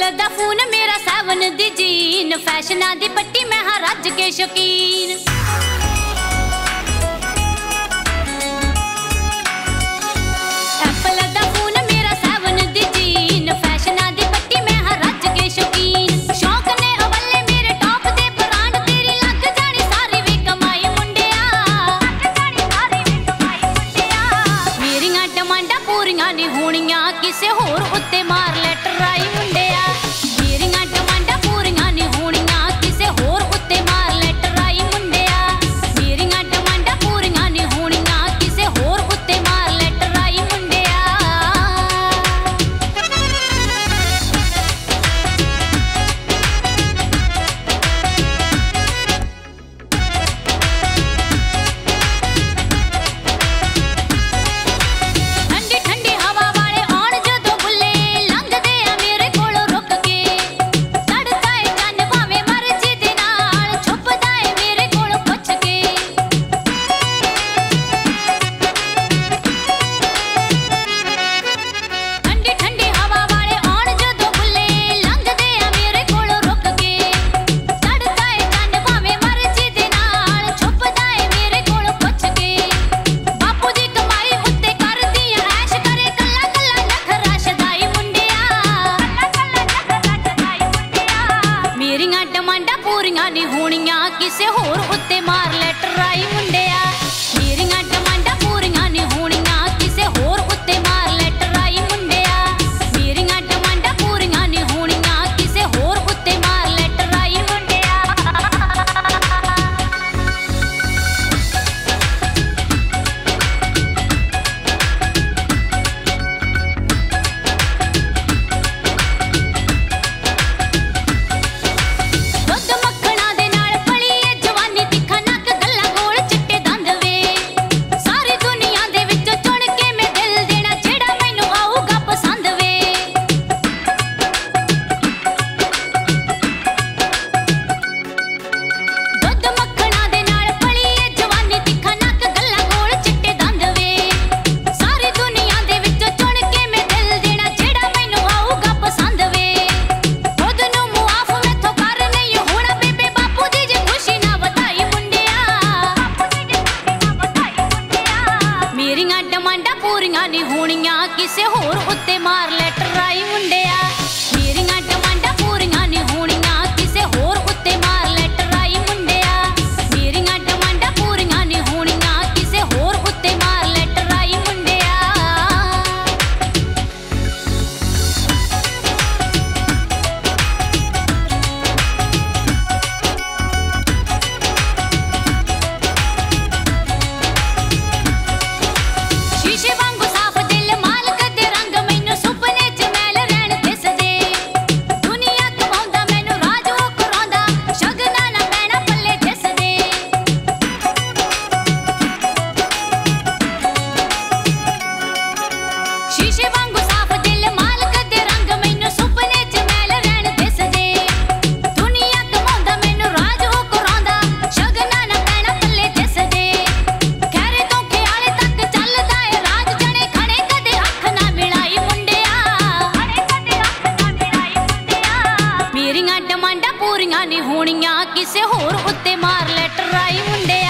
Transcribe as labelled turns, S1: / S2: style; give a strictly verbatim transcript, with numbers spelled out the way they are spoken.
S1: Apple दा phone मेरा seven दी gene, फैशना दी पट्टी मैं हां रज के शौकीन। एप्पल दा फोन मेरा सेवन दी जीन, फैशना दी पट्टी मैं हां रज के शौकीन। शौक ने अवले मेरे टॉप दे ब्रांड, तेरी लग जानी सारी वी कमाई मुंडिया, लग जानी सारी वी कमाई मुंडिया। मेरियां डिमांडां पूरियां नहीं होणियां, किसे होर उत्ते मार ले ट्राई मुंडिया। मेरियां डिमांडां पूरियां नहीं होणियां, किसे होर उत्ते मार ले ट्राई मुंडिया। मेरियां डिमांडां पूरियां नहीं होणियां, किसे होर उत्ते मार ले ट्राई मुंडिया। ठंडी ठंडी हवा वाले आण जदों बुल्ले, लंघदे आ मेरे कोलों रुक के। चढ़दा ए चन्न भावें मर्जी दे नाल, छुपदा ए मेरे कोलों पुछ के। ठंडी ठंडी हवा वाले आण जदों बुल्ले, लंघदे आ मेरे कोलों रुक के। चढ़दा ए चन्न भावें मर्जी दे नाल, छुपदा ए मेरे कोलों पुछ के। बापू दी कमाई उत्ते करदी आ ऐश, करे कल्ला कल्ला नखरा शदाई मुंडिया, कल्ला कल्ला नखरा शदाई मुंडिया। मेरियां डिमांडां पूरियां नहीं होणियां, किसे होर उत्ते मार ले ट्राई मुंडिया। मेरियां डिमांडां पूरियां नहीं होणियां, किसे होर उत्ते मार ले ट्राई मुंडिया। मेरियां डिमांडां पूरियां नहीं होणियां, किसे होर उत्ते मार ले ट्राई मुंडिया। दुੱਧ मक्खणा दे नाल पली ए जवानी, तिखा नक गल्ला गोल चिट्टे दंद वे। सारी दुनिया दे विचों चुन के मैं दिल देना, जेड़ा मैनू आऊगा पसंद वे। दुੱਧ मक्खणा दे नाल पली ए जवानी, तिखा नक गल्ला गोल चिट्टे दंद वे। सारी दुनिया दे विचों चुन के मैं दिल देना, जेड़ा मैनू आऊगा पसंद वे। खुद नू मुआफ मैथों कर नहीं होना, बेबे बापू दी जे खुशी ना वधाई मुंडिया, बापू दी जे खुशी ना वधाई मुंडिया। मेरियां डिमांडां पूरियां नहीं होणियां, किसे होर उत्ते मार ले ट्राई मुंडिया। मेरियां डिमांडां पूरियां नहीं होणियां, किसे होर उत्ते मार ले ट्राई मुंडिया। मेरियां डिमांडां पूरियां नहीं होणियां, किसे होर उत्ते मार ले ट्राई मुंडिया। शीशे वांगू साफ दिल मालक दे रंग, मैनू सुपने च मैल रहन दिसदे। दुनिया कमाउंदा मैनू राज ओ कराउंदा, शगना ना पैना पल्ले दिसदे। शीशे वांगू साफ दिल मालक दे रंग, मैनू सुपने च मैल रहन दिसदे। दुनिया कमाउंदा मैनू राज ओ कराउंदा, शगना ना पैना पल्ले दिसदे। खैरे तो ख्याले तक चलदा ए राज, जने खड़े कदे अख ना मिलाई मुंडिया, खड़े कदे अख ना मिलाई मुंडिया। मेरियां डिमांडां पूरियां नहीं होणियां, किसे होर उत्ते मार ले ट्राई मुंडिया।